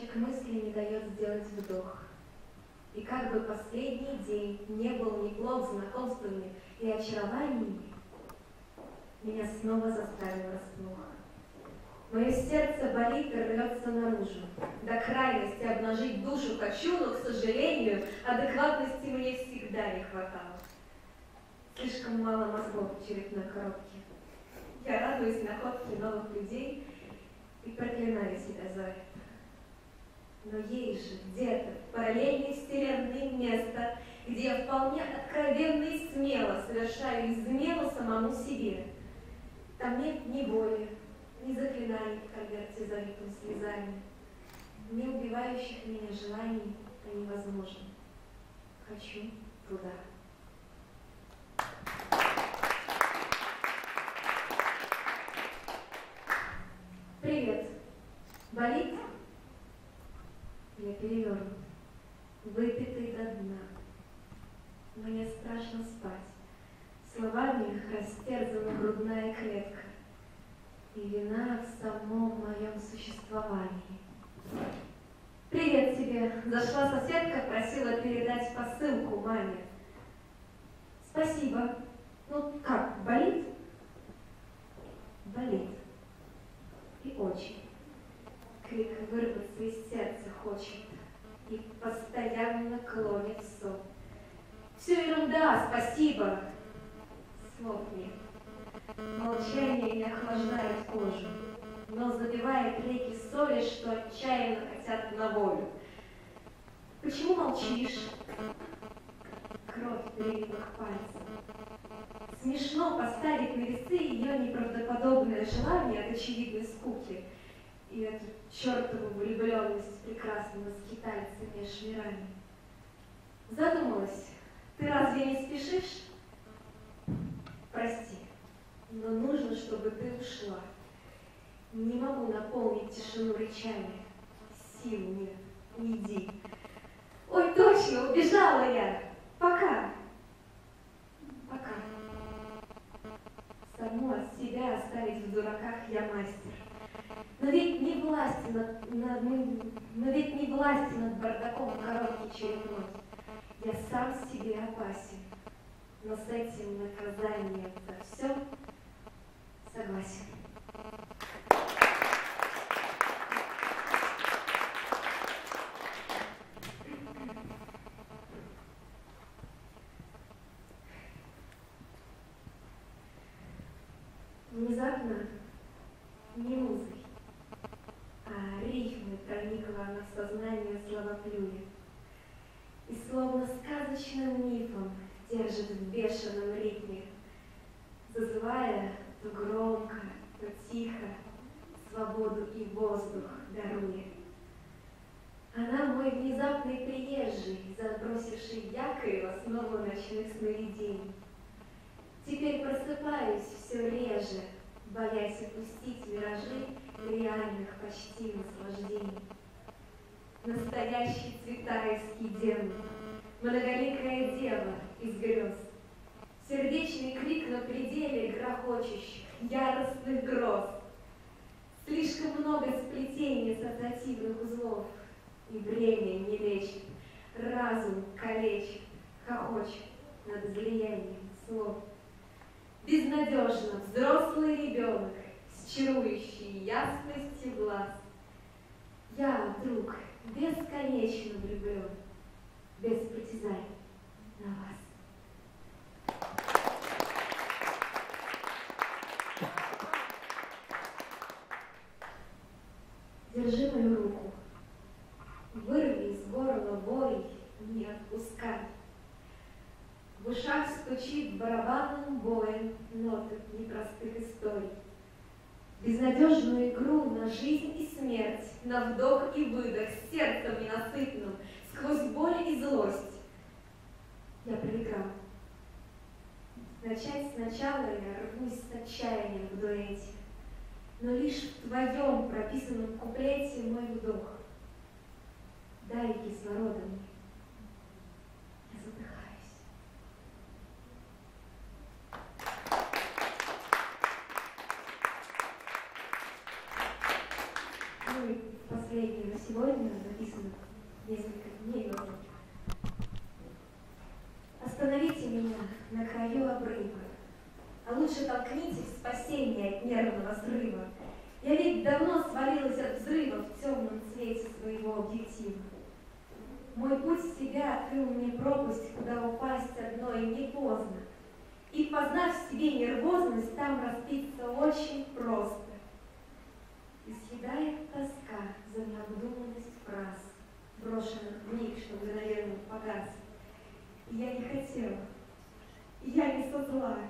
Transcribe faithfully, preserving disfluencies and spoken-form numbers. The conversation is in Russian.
Поток мысли не дает сделать вдох. И как бы последний день не был ни плод знакомствами и очарованиями, меня снова заставил врасплох. Мое сердце болит и рвется наружу. До крайности обнажить душу хочу, но, к сожалению, адекватности мне всегда не хватало. Слишком мало мозгов в черепной коробке. Я радуюсь находке новых людей и проклинаю себя за это. Но есть же где-то в параллельной вселенной место, где я вполне откровенно и смело совершаю измену самому себе. Там нет ни боли, ни заклинаний в конверте, залитым слезами, ни убивающих меня желаний о невозможном. Хочу туда. Привет. Болит? Я перевернут, выпитый до дна. Мне страшно спать. Словами растерзана грудная клетка. И вина в самом моем существовании. Привет тебе. Зашла соседка, просила передать посылку маме. Спасибо. Ну как, болит? Болит. И очень. Крик вырваться из сердца хочет и постоянно клонит в сон. Все ерунда, спасибо. Слов нет. Молчание не охлаждает кожу, но забивает реки соли, что отчаянно хотят на волю. Почему молчишь? Кровь перелитых пальцев. Смешно поставить на весы ее неправдоподобное желание от очевидной скуки и эту чертову влюбленность прекрасного скитальца меж мирами. Задумалась, ты разве не спешишь? Прости, но нужно, чтобы ты ушла. Не могу наполнить тишину рычания. Сил нет, уйди. Ой, точно, убежала я. Пока. Пока. Саму от себя оставить в дураках я мастер. Но ведь не власти над, над, но ведь не власти над бардаком в коробке черепной. Я сам себе опасен. Но с этим наказанием за все согласен. Внезапно не музыкой, а рифмой проникла она в сознание словоплюя. И словно сказочным мифом держит в бешеном ритме, зазывая то громко, то тихо, свободу и воздух даруя. Она мой внезапный приезжий, забросивший якорь в основу ночных сновидений. Теперь просыпаюсь все реже, боясь упустить миражи реальных почти наслаждений. Настоящий цветаевский демон, многоликая дева из грез, сердечный крик на пределе грохочущих, яростных гроз. Слишком много сплетений ассоциативных узлов, и время не лечит, разум калечит, хохочет над излиянием слов. Безнадежно взрослый ребенок с чарующей ясностью глаз. Я вдруг бесконечно влюблен, без притязаний на вас. Держи мою руку, вырви из горла бой, не отпускай. В ушах стучит барабанным боем ноты непростых историй. Безнадежную игру на жизнь и смерть, на вдох и выдох, с сердцем ненасытным, сквозь боль и злость. Я проиграл. Начать сначала я рвусь с отчаянием в дуэте, но лишь в твоем прописанном куплете мой вдох. Дай кислорода мне. Я задыхаюсь. Ну и последний последнее на сегодня написано несколько дней назад. Остановите меня на краю обрыва, а лучше толкните в спасение от нервного срыва. Я ведь давно свалилась от взрыва в темном цвете своего объектива. Мой путь в себя открыл мне пропасть, куда упасть одной не поздно. И, познав в себе нервозность, там распиться очень просто. И съедает тоска за необдуманность фраз, брошенных в миг, что мгновенно погас. И я не хотела, и я не со зла,